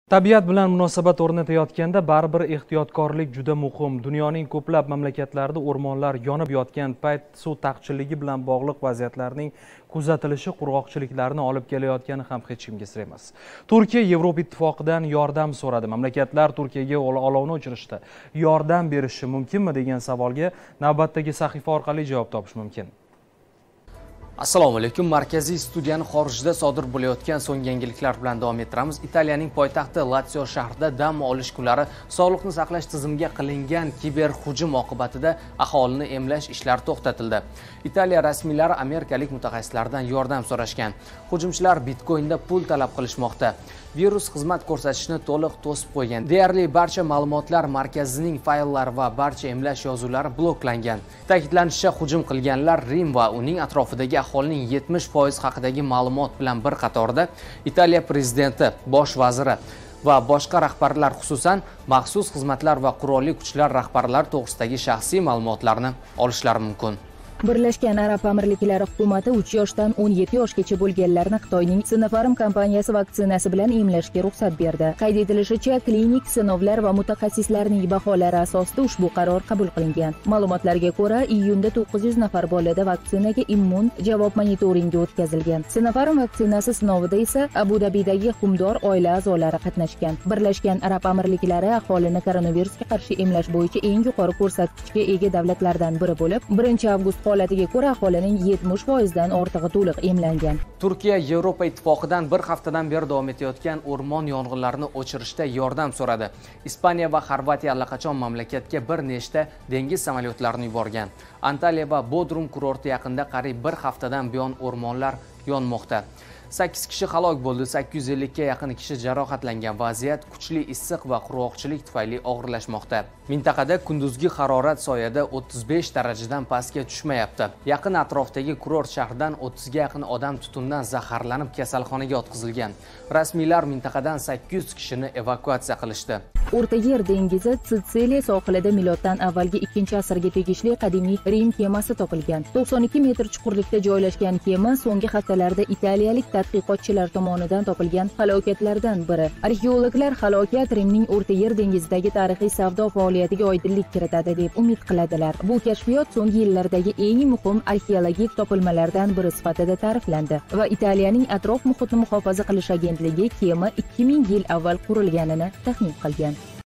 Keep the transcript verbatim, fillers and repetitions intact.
Tabiat bilan munosabat o'rnatayotganda baribir ehtiyotkorlik juda muhim. Dunyoning ko'plab mamlakatlarida o'rmonlar yonib yotgan payt suv taqchilligi bilan bog'liq vaziyatlarning kuzatilishi qurg'oqchiliklarni olib kelayotgani ham hech kimga sir emas. Turkiya Yevropa ittifoqidan yordam so'radi. Mamlakatlar Turkiyaga olovni o'chirishda yordam berishi mumkinmi degan savolga navbatdagi sahifa orqali javob topish mumkin. Assalomu alaykum. Markaziy studiyani xorijda sodir bo'layotgan so'nggi yangiliklar bilan davom ettiramiz. Italiyaning poytaxti Lazio shahrida dam olish kunlari sog'liqni saqlash tizimiga qilingan kiber hujum oqibatida aholini emlash ishlari to'xtatildi. Italiya rasmiylari amerikalik mutaxassislardan yordam so'rashgan. Hujumchilar Bitcoinda pul talab qilishmoqda. Virus xizmat ko'rsatishni to'liq to'sib qo'ygan. Deyarli barcha ma'lumotlar markazining fayllari va barcha emlash yozuvlari bloklangan. Ta'kidlanishicha, hujum qilganlar Rim va uning atrofidagi aholining yetmish foiz haqidagi ma'lumot bilan bir qatorda Italiya prezidenti, bosh vaziri va boshqa rahbarlar, xususan maxsus xizmatlar va qurolli kuchlar rahbarlari to'g'risidagi shaxsiy ma'lumotlarni olishlari mumkin. Birlashgan Arab Amirliklari hukumati uch yoshdan o'n yetti yoshgacha bo'lganlarni Xitoyning Sinopharm kompaniyasi vaksinasi bilan emlashga ruxsat berdi. Qayd etilishicha, klinik sinovlar va mutaxassislarning baholari asosida ushbu qaror qabul qilingan. Ma'lumotlarga ko'ra, iyunda to'qqiz yuz nafar bolada vaksinaga immun javob monitoringi o'tkazilgan. Sinopharm vaksinasi sinovida esa Abu Dabidagi hukmdor oila a'zolari qatnashgan. Birlashgan Arab Amirliklari aholini koronavirusga qarshi emlash bo'yicha eng yuqori ko'rsatkichga ega davlatlardan biri bo'lib, birinchi avgust holatiga ko'ra aholining yetmish foizdan ortig'i to'liq emlangan. Turkiya Yevropa ittifoqidan bir haftadan beri davom etayotgan o'rmon yong'inlarini o'chirishda yordam so'radi. Ispaniya va Xorvatiya allaqachon mamlakatga bir nechta dengiz samolyotlarini yuborgan. Antaliya va Bodrum kurorti yaqinida qariyb bir haftadan buyon o'rmonlar yonmoqda. sakkiz kishi halok bo'ldi, sakkiz yuz ellikka yaqin kishi jarohatlangan. Vaziyat kuchli issiq va qurg'oqchilik tufayli og'irlashmoqda. Mintaqada kunduzgi harorat soyada o'ttiz besh darajadan pastga tushmayapti. Yaqin atrofdagi kurort shahridan o'ttizga yaqin odam tutundan zaharlanib kasalxonaga yotqizilgan. Rasmiylar mintaqadan sakkiz yuz kishini evakuatsiya qilishdi. O'rta Yer dengizi Sitsiliya sohilida miloddan avvalgi ikkinchi asrga tegishli qadimiy Rim kemasi topilgan. to'qson ikki metr chuqurlikda joylashgan kema so'nggi haftalarda italiyalik tadqiqotchilar tomonidan topilgan halokatlardan biri. Arxeologlar halokat Rimning O'rta Yer dengizidagi tarixiy savdo faoliyatiga oydinlik kiritadi deb umid qiladilar. Bu kashfiyot so'nggi yillardagi eng muhim arxeologik topilmalardan biri sifatida ta'riflandi va Italiyaning atrof muhitni muhofaza qilish agentligi kema ikki ming yil avval qurilganini taxmin qilgan.